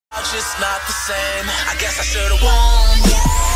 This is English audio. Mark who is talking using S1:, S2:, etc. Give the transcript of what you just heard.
S1: Just not the same. I guess I should've won.